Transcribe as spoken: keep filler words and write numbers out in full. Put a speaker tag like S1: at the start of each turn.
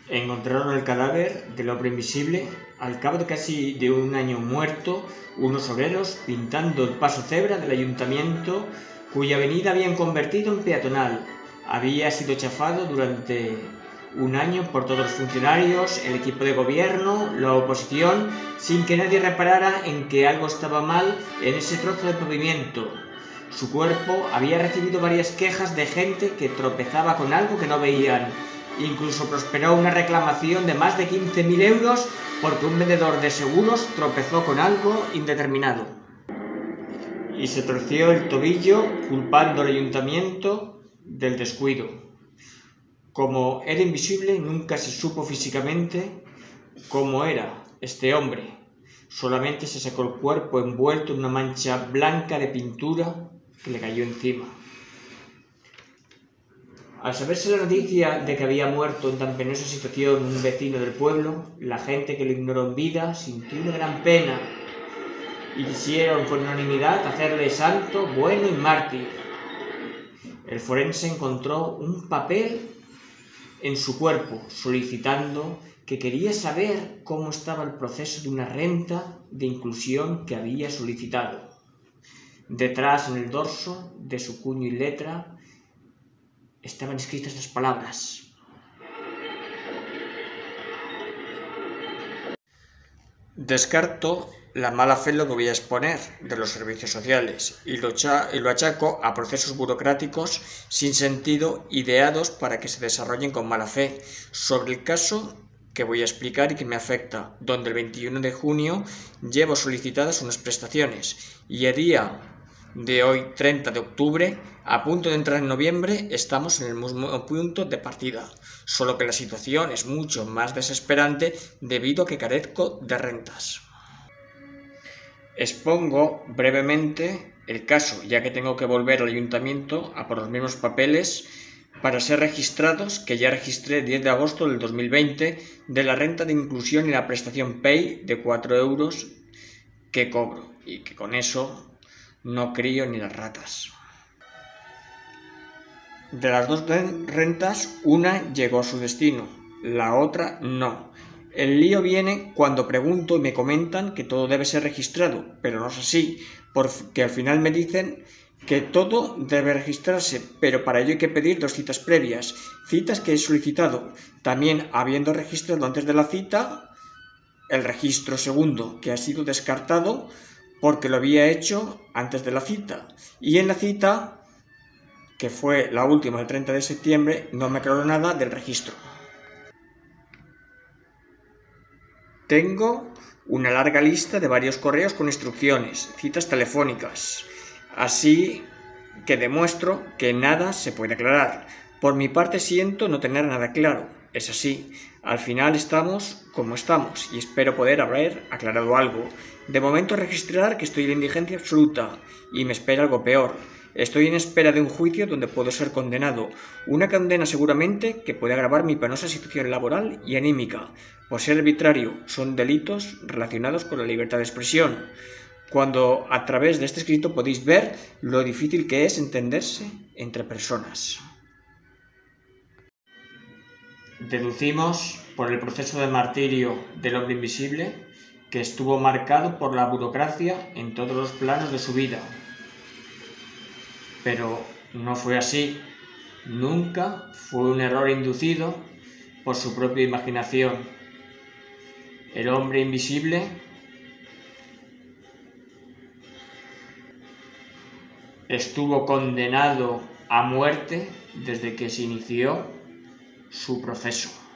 S1: Encontraron el cadáver del hombre invisible al cabo de casi de un año muerto, unos obreros pintando el paso cebra del ayuntamiento, cuya avenida habían convertido en peatonal. Había sido chafado durante un año por todos los funcionarios, el equipo de gobierno, la oposición, sin que nadie reparara en que algo estaba mal en ese trozo de pavimento. Su cuerpo había recibido varias quejas de gente que tropezaba con algo que no veían. Incluso prosperó una reclamación de más de quince mil euros porque un vendedor de seguros tropezó con algo indeterminado. Y se torció el tobillo culpando al ayuntamiento del descuido. Como era invisible, nunca se supo físicamente cómo era este hombre. Solamente se sacó el cuerpo envuelto en una mancha blanca de pintura que le cayó encima. Al saberse la noticia de que había muerto en tan penosa situación un vecino del pueblo, la gente que lo ignoró en vida sintió una gran pena y quisieron con unanimidad hacerle santo, bueno y mártir. El forense encontró un papel en su cuerpo solicitando que quería saber cómo estaba el proceso de una renta de inclusión que había solicitado. Detrás, en el dorso de su puño y letra, estaban escritas las palabras: descarto la mala fe en lo que voy a exponer de los servicios sociales y lo, y lo achaco a procesos burocráticos sin sentido ideados para que se desarrollen con mala fe sobre el caso que voy a explicar y que me afecta, donde el veintiuno de junio llevo solicitadas unas prestaciones y a día de hoy, treinta de octubre, a punto de entrar en noviembre, estamos en el mismo punto de partida, solo que la situación es mucho más desesperante debido a que carezco de rentas. Expongo brevemente el caso, ya que tengo que volver al ayuntamiento a por los mismos papeles para ser registrados que ya registré el diez de agosto del dos mil veinte de la renta de inclusión y la prestación P E I de cuatro euros que cobro y que con eso no crío ni las ratas. De las dos rentas, una llegó a su destino, la otra no. El lío viene cuando pregunto y me comentan que todo debe ser registrado, pero no es así, porque al final me dicen que todo debe registrarse, pero para ello hay que pedir dos citas previas, citas que he solicitado, también habiendo registrado antes de la cita el registro segundo, que ha sido descartado porque lo había hecho antes de la cita, y en la cita, que fue la última, el treinta de septiembre, no me aclaró nada del registro. Tengo una larga lista de varios correos con instrucciones, citas telefónicas, así que demuestro que nada se puede aclarar. Por mi parte siento no tener nada claro, es así. Al final estamos como estamos y espero poder haber aclarado algo. De momento registrar que estoy en la indigencia absoluta y me espera algo peor. Estoy en espera de un juicio donde puedo ser condenado. Una condena seguramente que puede agravar mi penosa situación laboral y anímica. Por ser arbitrario, son delitos relacionados con la libertad de expresión. Cuando a través de este escrito podéis ver lo difícil que es entenderse entre personas. Deducimos por el proceso de martirio del hombre invisible que estuvo marcado por la burocracia en todos los planos de su vida. Pero no fue así. Nunca fue un error inducido por su propia imaginación. El hombre invisible estuvo condenado a muerte desde que se inició su proceso.